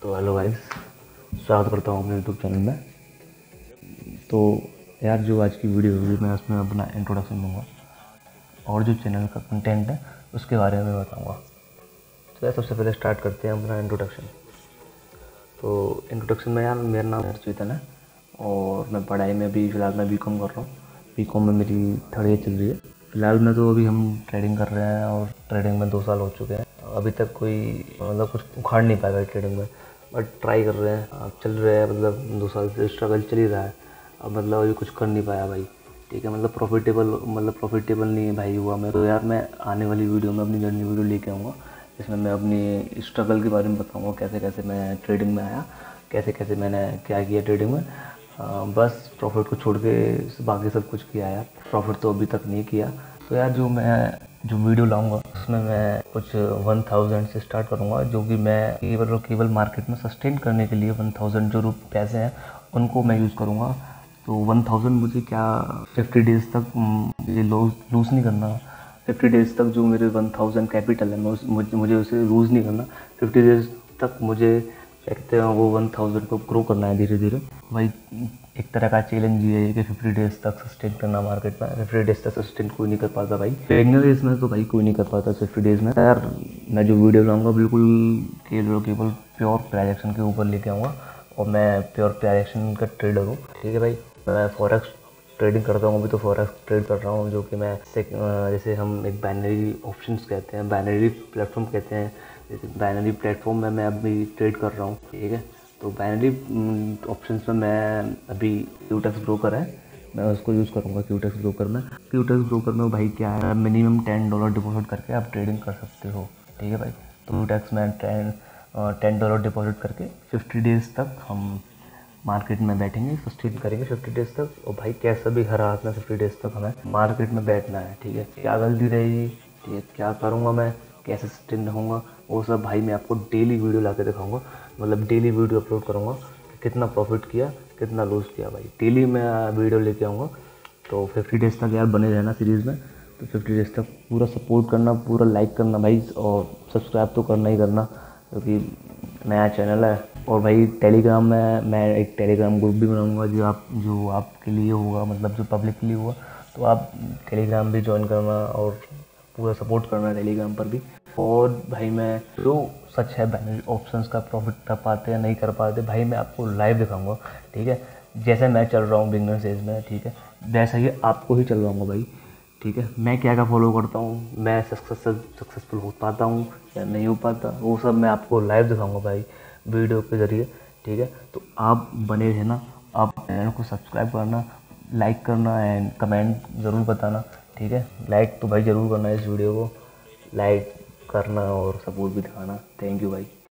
तो hello guys, स्वागत करता हूँ अपने यूट्यूब चैनल में। तो यार जो आज की वीडियो होगी मैं उसमें अपना इंट्रोडक्शन दूंगा और जो चैनल का कंटेंट है उसके बारे में बताऊंगा। तो यार सबसे पहले स्टार्ट करते हैं अपना इंट्रोडक्शन। तो इंट्रोडक्शन में यार मेरा नाम चेतन है और मैं पढ़ाई में अभी फ़िलहाल मैं बीकॉम कर रहा हूँ। बीकॉम में मेरी थर्ड ईयर चल रही है। फ़िलहाल में तो अभी हम ट्रेडिंग कर रहे हैं और ट्रेडिंग में 2 साल हो चुके हैं। अभी तक कोई मतलब कुछ उखाड़ नहीं पाया ट्रेडिंग में, बट ट्राई कर रहे हैं। अब चल रहे हैं, मतलब 2 साल से स्ट्रगल चल ही रहा है। अब मतलब अभी कुछ कर नहीं पाया भाई, ठीक है। मतलब प्रॉफिटेबल नहीं है भाई हुआ मैं तो। यार मैं आने वाली वीडियो में अपनी जर्नी वीडियो लेके आऊँगा, जिसमें मैं अपनी स्ट्रगल के बारे में बताऊँगा, कैसे कैसे मैं ट्रेडिंग में आया, कैसे कैसे मैंने क्या किया ट्रेडिंग में। बस प्रॉफिट को छोड़ के बाकी सब कुछ किया यार। प्रॉफिट तो अभी तक नहीं किया। तो यार जो वीडियो लाऊंगा उसमें मैं कुछ 1000 से स्टार्ट करूंगा, जो कि मैं केवल और केवल मार्केट में सस्टेन करने के लिए 1000 जो पैसे हैं उनको मैं यूज़ करूंगा। तो 1000 मुझे क्या 50 डेज़ तक ये लूज़ नहीं करना। 50 डेज़ तक जो मेरे 1000 कैपिटल है मुझे उसे लूज़ नहीं करना। 50 डेज़ तक मुझे क्या कहते हैं वो 1000 को ग्रो करना है धीरे धीरे। भाई एक तरह का चैलेंज ये है कि 50 डेज़ तक सस्टेन करना मार्केट में। 50 डेज़ तक सस्टेन कोई नहीं कर पाता भाई। बिगिनर डेज में तो भाई कोई नहीं कर पाता 50 डेज़ में। यार मैं जो वीडियो लाऊंगा बिल्कुल केवल प्योर प्राइजेक्शन के ऊपर लेके आऊँगा और मैं प्योर प्राइजेक्शन का ट्रेडर हूँ, ठीक है भाई। मैं फॉरेक्स ट्रेडिंग करता हूँ, अभी तो फॉरेक्स ट्रेड कर रहा हूँ, जो कि मैं जैसे हम एक बाइनरी ऑप्शंस कहते हैं, बाइनरी प्लेटफॉर्म कहते हैं। जैसे बाइनरी प्लेटफॉर्म में मैं अभी ट्रेड कर रहा हूँ, ठीक है। तो बाइनरी ऑप्शंस में मैं अभी क्यूटेक्स ब्रोकर है, मैं उसको यूज़ करूँगा। क्यूटेक्स ब्रोकर में भाई क्या है, मिनिमम $10 डिपॉजिट करके आप ट्रेडिंग कर सकते हो, ठीक है भाई। तो क्यूटेक्स में $10 डिपॉजिट करके 50 डेज़ तक हम मार्केट में बैठेंगे, सस्टेन करेंगे 50 डेज़ तक। और भाई कैसा भी हर हाथ में 50 डेज़ तक हमें मार्केट में बैठना है, ठीक है। क्या गलती रहेगी, ठीक है, क्या करूँगा मैं, कैसे सस्टेन रहूँगा, वो सब भाई मैं आपको डेली वीडियो ला के दिखाऊँगा। मतलब डेली वीडियो अपलोड करूँगा कि कितना प्रॉफिट किया, कितना लॉस किया भाई। डेली मैं वीडियो लेके आऊँगा। तो 50 डेज़ तक यार बने रहना सीरीज़ में। तो 50 डेज़ तक पूरा सपोर्ट करना, पूरा लाइक करना भाई, और सब्सक्राइब तो करना ही करना, क्योंकि नया चैनल है। और भाई टेलीग्राम में मैं एक टेलीग्राम ग्रुप भी बनाऊंगा जो आपके लिए होगा, मतलब जो पब्लिक के लिए होगा। तो आप टेलीग्राम भी ज्वाइन करना और पूरा सपोर्ट करना टेलीग्राम पर भी। और भाई मैं जो सच है बाइनरी ऑप्शंस का प्रॉफिट कर पाते हैं नहीं कर पाते भाई, मैं आपको लाइव दिखाऊंगा, ठीक है। जैसे मैं चल रहा हूँ बिगनर स्टेज में, ठीक है, वैसा ही आपको ही चलवाऊँगा भाई, ठीक है। मैं क्या क्या फॉलो करता हूँ, मैं सक्सेसफुल हो पाता हूँ या नहीं हो पाता, वो सब मैं आपको लाइव दिखाऊंगा भाई वीडियो के ज़रिए, ठीक है। तो आप बने रहना, आप चैनल को सब्सक्राइब करना, लाइक करना एंड कमेंट ज़रूर बताना, ठीक है। लाइक तो भाई ज़रूर करना, इस वीडियो को लाइक करना और सपोर्ट भी दिखाना। थैंक यू भाई।